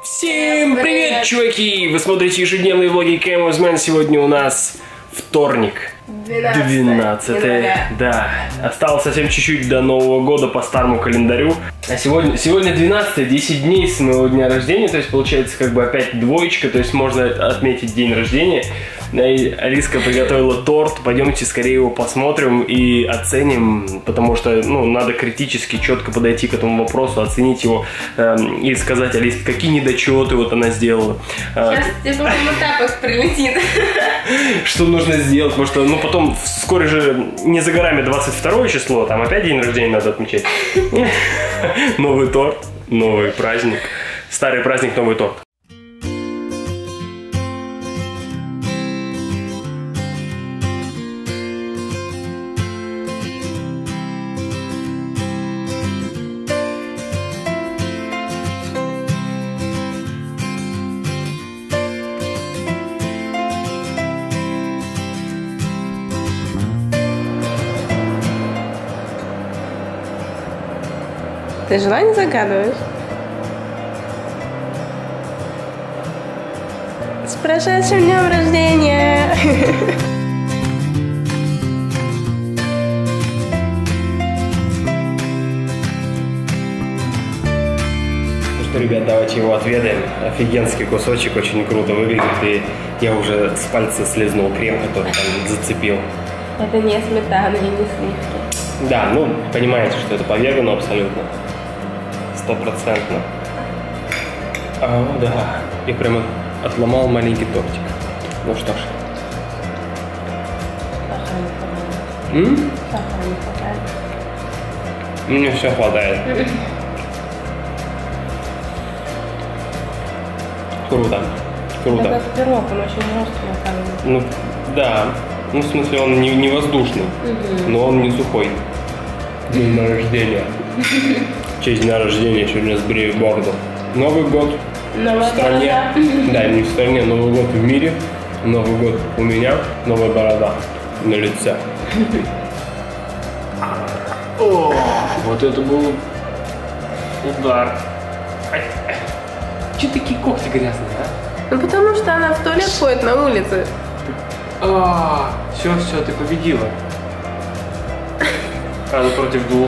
Всем привет, чуваки! Вы смотрите ежедневные влоги Camosman. Сегодня у нас вторник. 12. Да. Осталось совсем чуть-чуть до Нового года по старому календарю. А сегодня 12, 10 дней с моего дня рождения. То есть получается как бы опять двоечка. То есть можно отметить день рождения. И Алиска приготовила торт. Пойдемте скорее его посмотрим и оценим. Потому что надо критически четко подойти к этому вопросу, оценить его и сказать Алиске, какие недочеты вот она сделала. Сейчас тебе потом этапах прилетит. Что нужно сделать, потому что потом вскоре же не за горами 22 число, там опять день рождения надо отмечать. Новый торт, новый праздник. Старый праздник, новый торт. Ты желание загадываешь? С прошедшим днем рождения! Ну что, ребят, давайте его отведаем. Офигенский кусочек, очень круто выглядит. И я уже с пальца слезнул крем, который там зацепил. Это не сметана и не сливки. Да, понимаете, что это по вегану абсолютно. 100%. Да. Я прямо отломал маленький тортик. Ну что ж. Сахара не хватает. Мне все хватает. Круто. Круто. Это пирог, он очень жесткий. Да. В смысле, он не воздушный, но он не сухой. День рождения. В честь дня рождения сегодня сбрею бороду. Новый год в стране. Да, не в стране, Новый год в мире. Новый год у меня, новая борода на лице. О, вот это был удар. Че такие когти грязные, а? Потому что она в туалет ходит на улице. Все, ты победила. Сразу против двух.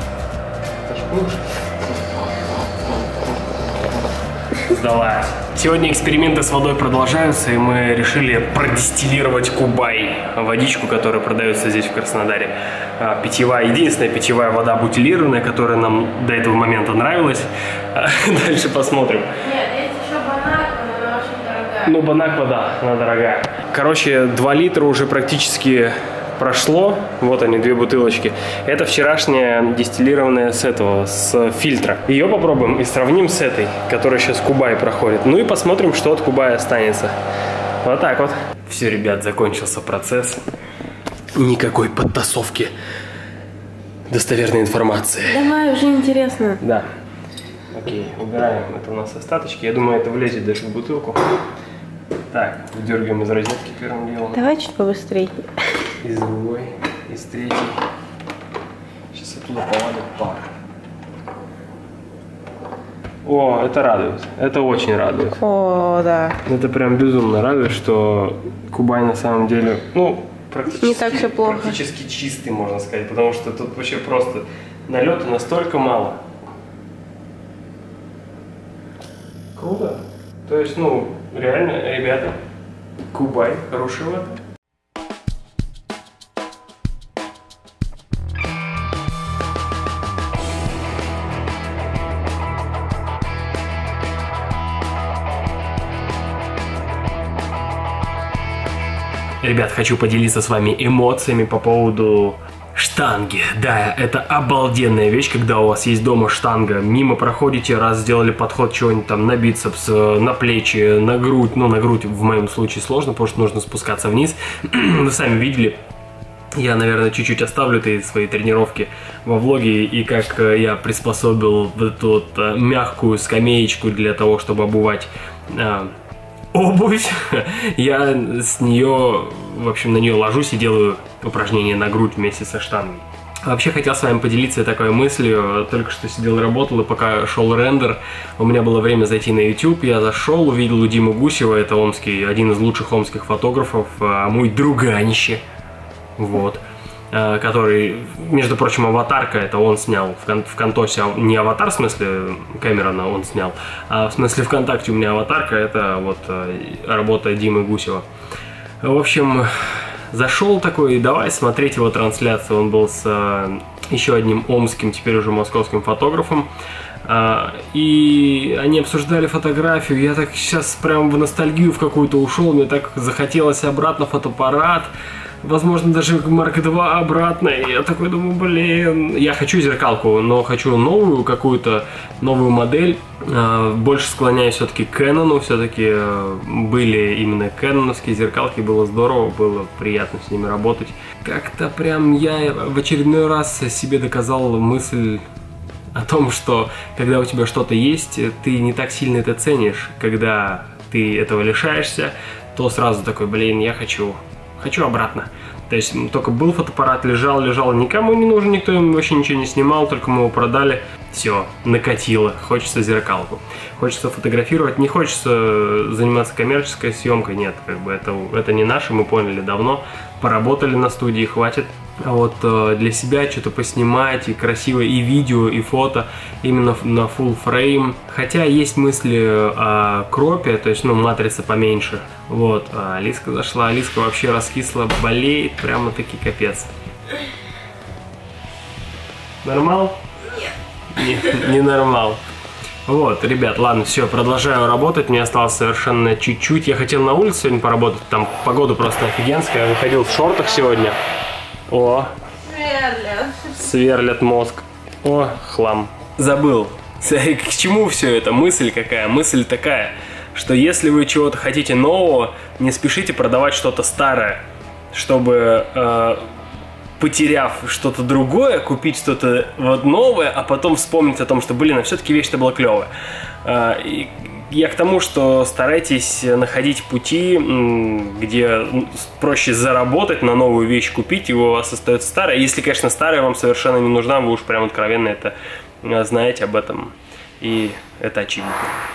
Сдалась. Сегодня эксперименты с водой продолжаются, и мы решили продистиллировать Кубай, водичку, которая продается здесь в Краснодаре. Единственная питьевая вода бутилированная, которая нам до этого момента нравилась. Дальше посмотрим. Нет, есть еще Бонаква, но она очень дорогая. Бонаква, да, она дорогая. Короче, 2 литра уже практически прошло. Вот они, 2 бутылочки. Это вчерашняя дистиллированная с фильтра. Ее попробуем и сравним с этой, которая сейчас Кубай проходит. Ну и посмотрим, что от Кубая останется. Вот так вот. Все, ребят, закончился процесс. Никакой подтасовки достоверной информации. Давай, уже интересно. Да. Окей, убираем. Это у нас остаточки. Я думаю, это влезет даже в бутылку. Так, выдергиваем из розетки первым делом. Давай чуть побыстрее. Из другой, из третьей. Сейчас оттуда повалит пар. О, это радует. Это очень радует. О, да. Это прям безумно радует, что Кубай на самом деле, практически, не так все плохо. Практически чистый, можно сказать. Потому что тут вообще просто налета настолько мало. Круто. То есть, реально, ребята, Кубай хороший вода. Ребят, хочу поделиться с вами эмоциями по поводу штанги. Да, это обалденная вещь, когда у вас есть дома штанга. Мимо проходите, раз сделали подход чего-нибудь там на бицепс, на плечи, на грудь. На грудь в моем случае сложно, потому что нужно спускаться вниз. Вы сами видели. Я, наверное, чуть-чуть оставлю свои тренировки во влоге, и как я приспособил эту мягкую скамеечку для того, чтобы обувать обувь. Я с нее, в общем, на нее ложусь и делаю упражнения на грудь вместе со штангой. Вообще хотел с вами поделиться такой мыслью. Только что сидел, работал, и пока шел рендер, у меня было время зайти на YouTube. Я зашел, увидел у Димы Гусева, это омский, один из лучших омских фотографов, мой друганище, вот, который, между прочим, аватарка, это он снял в Контосе, не аватар в смысле Кэмерона он снял, а в смысле ВКонтакте у меня аватарка, это вот работа Димы Гусева. В общем, зашел такой, давай смотреть его трансляцию. Он был с еще одним омским, теперь уже московским фотографом. И они обсуждали фотографию. Я так сейчас прям в ностальгию в какую-то ушел. Мне так захотелось обратно фотоаппарат. Возможно, даже Mark II обратно. И я такой думаю, блин, я хочу зеркалку, но хочу новую какую-то, новую модель. Больше склоняюсь все-таки к Canon. Все-таки были именно кэноновские зеркалки. Было здорово, было приятно с ними работать. Как-то прям я в очередной раз себе доказал мысль о том, что когда у тебя что-то есть, ты не так сильно это ценишь. Когда ты этого лишаешься, то сразу такой, блин, я хочу обратно. То есть только был фотоаппарат, лежал, никому не нужен, никто им вообще ничего не снимал, только мы его продали, все, накатило, хочется зеркалку. Хочется фотографировать, не хочется заниматься коммерческой съемкой, нет, как бы это не наше, мы поняли давно, поработали на студии, хватит. А вот для себя что-то поснимать, и красиво, и видео, и фото, именно на full frame. Хотя есть мысли о кропе, то есть, ну, матрица поменьше. Вот, а Алиска зашла, Алиска вообще раскисла, болеет, прямо-таки капец. Нормал? Нет. Не нормал. Вот, ребят, ладно, все, продолжаю работать, мне осталось совершенно чуть-чуть. Я хотел на улице сегодня поработать, там погода просто офигенская, я выходил в шортах сегодня. О, сверлят мозг. О, хлам. Забыл. К чему все это? Мысль какая? Мысль такая, что если вы чего-то хотите нового, не спешите продавать что-то старое, чтобы, потеряв что-то другое, купить что-то вот новое, а потом вспомнить о том, что, блин, а все-таки вещь-то была клевая. Я к тому, что старайтесь находить пути, где проще заработать на новую вещь, купить, и у вас остается старая. Если, конечно, старая вам совершенно не нужна, вы уж прям откровенно это знаете об этом, и это очевидно.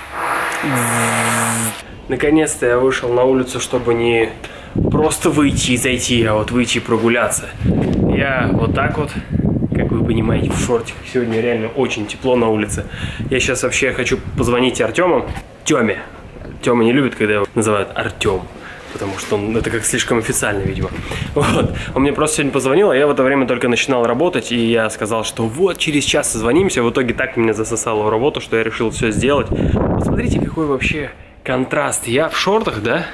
Наконец-то я вышел на улицу, чтобы не просто выйти и зайти, а вот выйти и прогуляться. Я вот так вот, как вы понимаете, в шортиках. Сегодня реально очень тепло на улице. Я сейчас вообще хочу позвонить Артему. Тёме. Тёма не любит, когда его называют Артем. Потому что это как слишком официально, видимо. Вот. Он мне просто сегодня позвонил, а я в это время только начинал работать. И я сказал, что вот через час созвонимся. В итоге так меня засосало в работу, что я решил все сделать. Посмотрите, какой вообще контраст. Я в шортах, да?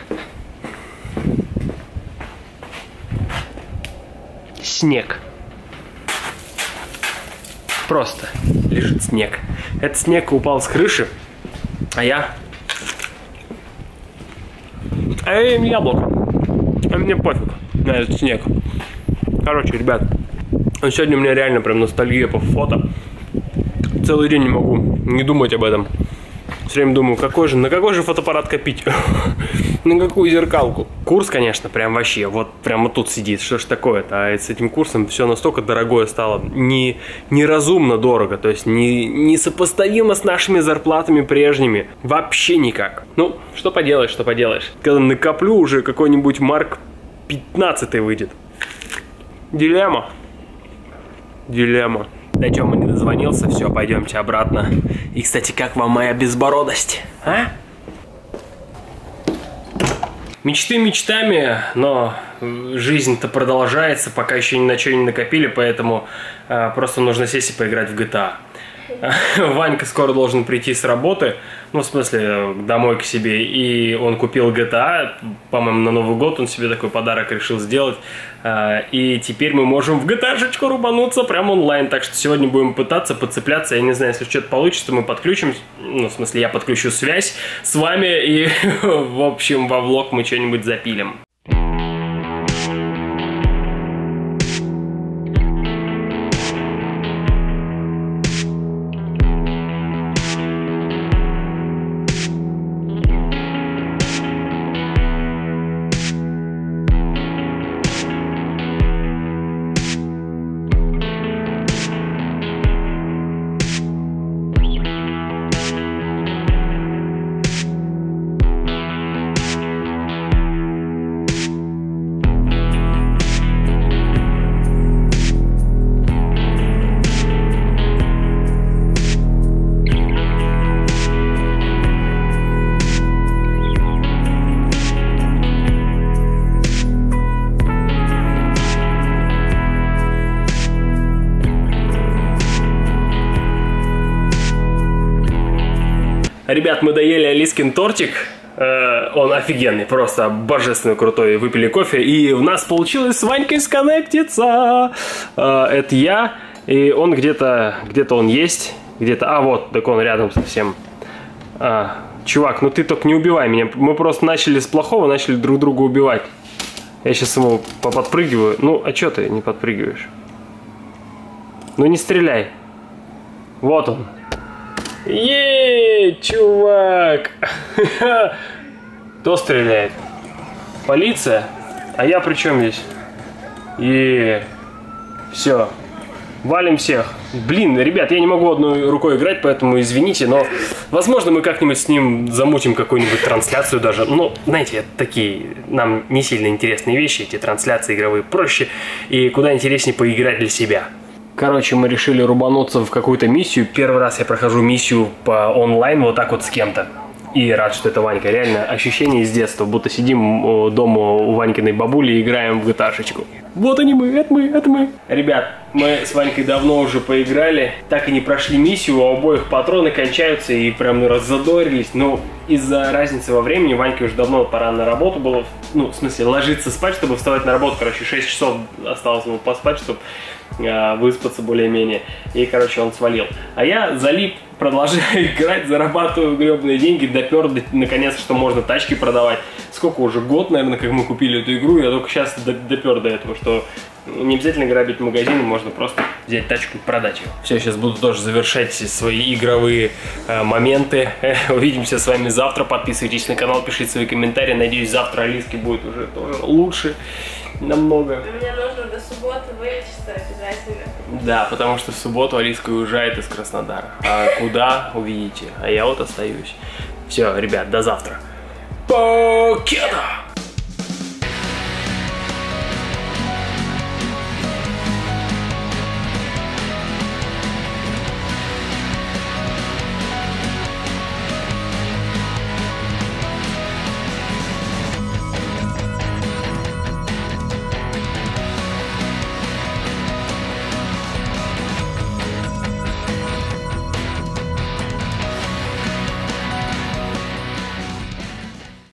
Снег. Просто лежит снег. Этот снег упал с крыши, а я... А я ем яблоко. А мне пофиг на этот снег. Короче, ребят, сегодня у меня реально прям ностальгия по фото. Целый день не могу не думать об этом. Все время думаю, на какой же фотоаппарат копить? На какую зеркалку? Курс, конечно, прям вообще, вот прямо тут сидит. Что ж такое-то? А с этим курсом все настолько дорогое стало. Неразумно дорого. То есть несопоставимо с нашими зарплатами прежними. Вообще никак. Ну, что поделаешь, что поделаешь. Когда накоплю, уже какой-нибудь Mark 15 выйдет. Дилемма. Дилемма. До Тёмы не дозвонился, все, пойдемте обратно. И, кстати, как вам моя безбородость, а? Мечты мечтами, но жизнь-то продолжается, пока еще ни на что не накопили, поэтому просто нужно сесть и поиграть в GTA. Ванька скоро должен прийти с работы, ну, в смысле, домой к себе, и он купил GTA, по-моему, на Новый год он себе такой подарок решил сделать, и теперь мы можем в GTA-шечку рубануться прям онлайн, так что сегодня будем пытаться подцепляться, я не знаю, если что-то получится, мы подключим, ну, в смысле, я подключу связь с вами, и, в общем, во влог мы что-нибудь запилим. Ребят, мы доели Алискин тортик. Он офигенный, просто божественно крутой. Выпили кофе, и у нас получилось с Ванькой сконнектиться. Это я, и он где-то он есть. Где-то, вот, так он рядом совсем. Чувак, ну ты только не убивай меня. Мы просто начали с плохого, начали друг друга убивать. Я сейчас ему поподпрыгиваю. Ну, а чё ты не подпрыгиваешь? Ну не стреляй. Вот он. Чувак! Кто стреляет? Полиция? А я при чем здесь? Все. Валим всех. Блин, ребят, я не могу одной рукой играть, поэтому извините, но возможно мы как-нибудь с ним замутим какую-нибудь трансляцию даже. Ну, знаете, такие нам не сильно интересные вещи, эти трансляции игровые проще и куда интереснее поиграть для себя. Короче, мы решили рубануться в какую-то миссию. Первый раз я прохожу миссию по онлайн вот так вот с кем-то. И рад, что это Ванька. Реально ощущение из детства, будто сидим дома у Ванькиной бабули и играем в GTA-шечку. Вот они мы, это мы. Ребят, мы с Ванькой давно уже поиграли, так и не прошли миссию, у обоих патроны кончаются и прям раззадорились. Но из-за разницы во времени Ваньке уже давно пора на работу было. Ну, в смысле, ложиться спать, чтобы вставать на работу. Короче, 6 часов осталось ему поспать, чтобы выспаться более-менее. И, короче, он свалил. А я залип, продолжаю играть, зарабатываю гребные деньги, допер наконец, что можно тачки продавать. Сколько уже, год, наверное, как мы купили эту игру, я только сейчас допер до этого, что не обязательно грабить магазин, можно просто взять тачку и продать ее. Все, сейчас буду тоже завершать свои игровые моменты. Увидимся с вами завтра, подписывайтесь на канал, пишите свои комментарии, надеюсь, завтра Алиски будет уже тоже лучше намного. Мне нужно до субботы вылечиться обязательно. Да, потому что в субботу Алиска уезжает из Краснодара. А куда, увидите. А я вот остаюсь. Все, ребят, до завтра. Покеда!